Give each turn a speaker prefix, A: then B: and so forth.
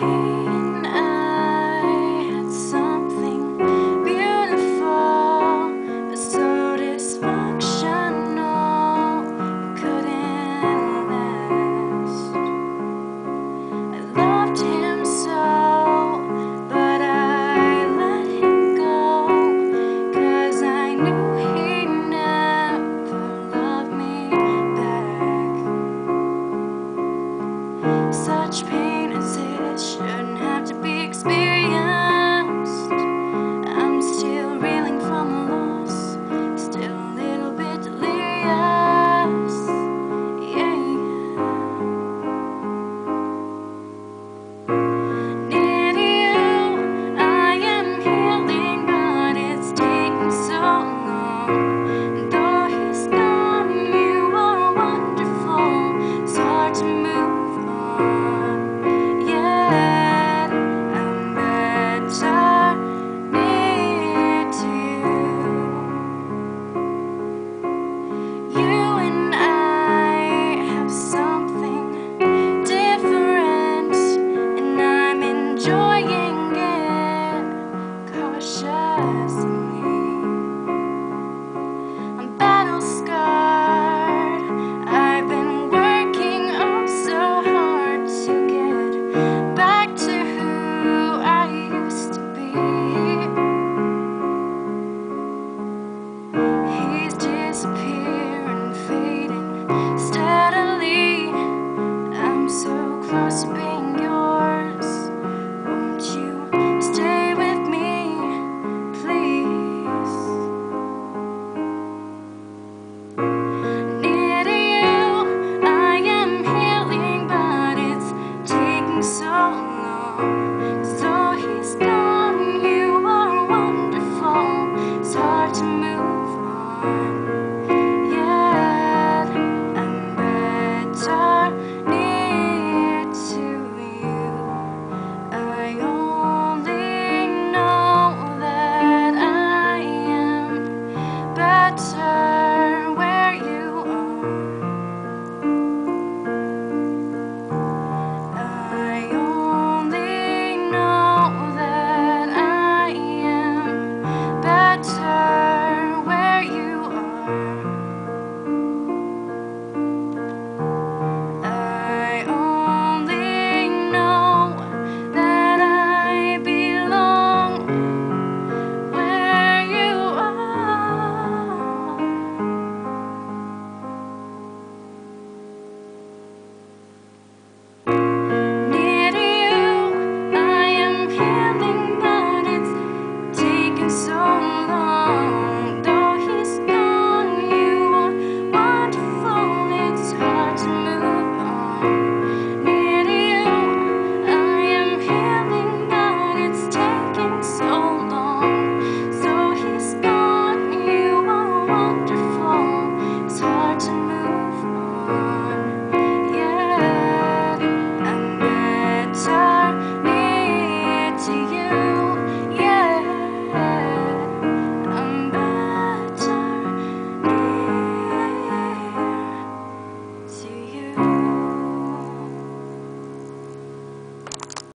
A: and I had something beautiful, but so dysfunctional it couldn't last. I loved him so, but I let him go, 'cause I knew he'd never love me back. Such pain as this shouldn't have to be experienced. I'm still reeling from the loss, still a little bit delirious. Yeah. Near you, I am healing, but it's taking so long. And though he's gone, you are wonderful. It's hard to move on. Yet I'm better near to you. You and I have something different, and I'm enjoying it cautiously. I'm battle scarred. I've been working oh so hard to get back to who I used to be. He's disappearing, fading steadily. I'm so close to